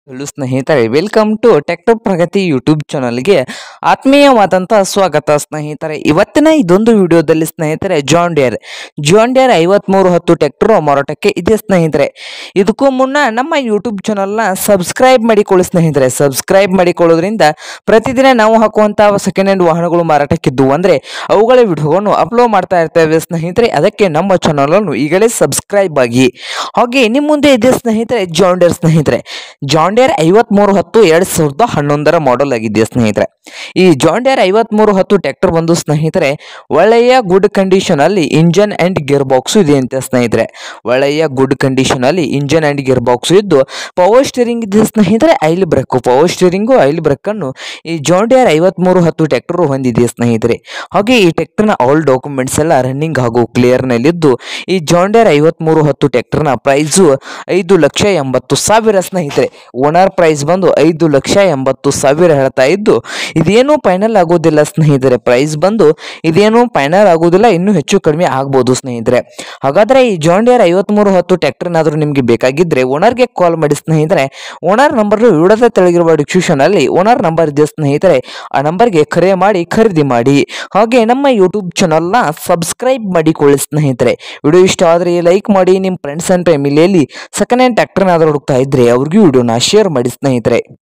Hello ಸ್ನೇಹಿತರೆ, welcome to tractor Pragati YouTube ಚಾನಲ್ಗೆ ಆತ್ಮೀಯವಾದಂತಹ ಸ್ವಾಗತ ಸ್ನೇಹಿತರೆ. ಇವತ್ತಿನ ಇದೊಂದು ವಿಡಿಯೋದಲ್ಲಿ ಸ್ನೇಹಿತರೆ ಜಾನ್ ಡಿಯರ್ 5310 ಟ್ರ್ಯಾಕ್ಟರ್ ಮಾರಾಟಕ್ಕೆ ಇದೆ ಸ್ನೇಹಿತರೆ. ಇದಕ್ಕೂ ಮುನ್ನ ನಮ್ಮ ಯೂಟ್ಯೂಬ್ ಚಾನಲ್ನ ಸಬ್ಸ್ಕ್ರೈಬ್ ಮಾಡಿಕೊಳ್ಳಿ ಸ್ನೇಹಿತರೆ. ಸಬ್ಸ್ಕ್ರೈಬ್ ಮಾಡಿಕೊಳ್ಳೋದ್ರಿಂದ ಪ್ರತಿದಿನ ನಾವು ಹಾಕುವಂತಹ ಸೆಕೆಂಡ್ ಹ್ಯಾಂಡ್ ವಾಹನಗಳು ಮಾರಾಟಕ್ಕಿದ್ದು ಅಂದರೆ ಅವುಗಳ ವಿಡಿಯೋವನ್ನು ಅಪ್ಲೋಡ್ ಮಾಡ್ತಾ ಇರ್ತೇವೆ ಸ್ನೇಹಿತರೆ. ಅದಕ್ಕೆ ನಮ್ಮ ಚಾನಲನ್ನು ಈಗಲೇ ಸಬ್ಸ್ಕ್ರೈಬ್ ಆಗಿ. ಹಾಗೆ ನಿಮ್ಮ ಮುಂದೆ ಇದೆ ಸ್ನೇಹಿತರೆ ಜಾನ್ ಡಿಯರ್ ಸ್ನೇಹಿತರೆ. ಜಾನ್ ಡಿಯರ್ 5310 2011 ಮಾಡೆಲ್ ಆಗಿದೆ ಸ್ನೇಹಿತರೆ. ಈ ಜಾನ್ ಡಿಯರ್ 5310 ಟ್ರ್ಯಾಕ್ಟರ್ ಬಂದು ಸ್ನೇಹಿತರೆ ಒಳ್ಳೆಯ ಗುಡ್ ಕಂಡೀಷನ್ ಅಲ್ಲಿ ಇಂಜನ್ ಅಂಡ್ ಗೇರ್ ಬಾಕ್ಸ್ ಇದೆ ಅಂತ ಸ್ನೇಹಿತರೆ. ಒಳ್ಳೆಯ ಗುಡ್ ಕಂಡೀಷನ್ ಅಲ್ಲಿ ಇಂಜನ್ ಅಂಡ್ ಗೇರ್ ಬಾಕ್ಸ್ ಇದ್ದು ಪವರ್ ಸ್ಟೀರಿಂಗ್ ಇದೆ ಸ್ನೇಹಿತರೆ. Oil brake, power steering oil brake ಅನ್ನು ಈ ಜಾನ್ ಡಿಯರ್ 5310 ಟ್ರ್ಯಾಕ್ಟರ್ ಹೊಂದಿದೆ ಸ್ನೇಹಿತರೆ. ಹಾಗೆ ಈ ಟ್ರ್ಯಾಕ್ಟರ್ನ ಆಲ್ ಡಾಕ್ಯುಮೆಂಟ್ಸ್ ಎಲ್ಲ ರನ್ನಿಂಗ್ ಹಾಗೂ ಕ್ಲಿಯರ್ ನಲ್ಲಿದ್ದು ಈ ಜಾನ್ ಡಿಯರ್ 5310 ಟ್ರ್ಯಾಕ್ಟರ್ನ ಪ್ರೈಸು 5,80,000 ಸ್ನೇಹಿತರೆ. ಓನರ್ ಪ್ರೈಸ್ ಬಂದು 5,80,000 ಹೇಳ್ತಾ ಇದ್ದು ಇದೇನು ಫೈನಲ್ ಆಗೋದಿಲ್ಲ ಸ್ನೇಹಿತರೆ. ಪ್ರೈಸ್ ಬಂದು ಇದೇನು ಫೈನಲ್ ಆಗೋದಿಲ್ಲ, ಇನ್ನೂ ಹೆಚ್ಚು ಕಡಿಮೆ ಆಗ್ಬೋದು ಸ್ನೇಹಿತರೆ. ಹಾಗಾದ್ರೆ ಈ ಜಾನ್ ಡಿಯರ್ 5310 ಟ್ರ್ಯಾಕ್ಟರ್ ಏನಾದರೂ ನಿಮಗೆ ಬೇಕಾಗಿದ್ರೆ ಓನರ್ಗೆ ಕಾಲ್ ಮಾಡಿ ಸ್ನೇಹಿತರೆ. ಓನರ್ ನಂಬರ್ ವಿಡಿಯೋದ ತೆಳಗಿರುವ ಡಿಸ್ಕ್ರಿಪ್ಷನ್ ಅಲ್ಲಿ ಓನರ್ ನಂಬರ್ ಇದೆ ಸ್ನೇಹಿತರೆ. ಆ ನಂಬರ್ಗೆ ಕರೆ ಮಾಡಿ ಖರೀದಿ ಮಾಡಿ. ಹಾಗೆ ನಮ್ಮ ಯೂಟ್ಯೂಬ್ ಚಾನಲ್ನ ಸಬ್ಸ್ಕ್ರೈಬ್ ಮಾಡಿಕೊಳ್ಳಿ ಸ್ನೇಹಿತರೆ. ವಿಡಿಯೋ ಇಷ್ಟ ಆದರೆ ಲೈಕ್ ಮಾಡಿ. ನಿಮ್ಮ ಫ್ರೆಂಡ್ಸ್ ಅಂಡ್ ಫ್ಯಾಮಿಲಿಯಲ್ಲಿ ಸೆಕೆಂಡ್ ಹ್ಯಾಂಡ್ ಟ್ರ್ಯಾಕ್ಟರ್ ಏನಾದರೂ ಹುಡುಕ್ತಾ ಇದ್ರೆ ಅವ್ರಿಗೂ ವಿಡಿಯೋನ ಶೇರ್ ಮಾಡಿ ಸ್ನೇಹಿತರೆ.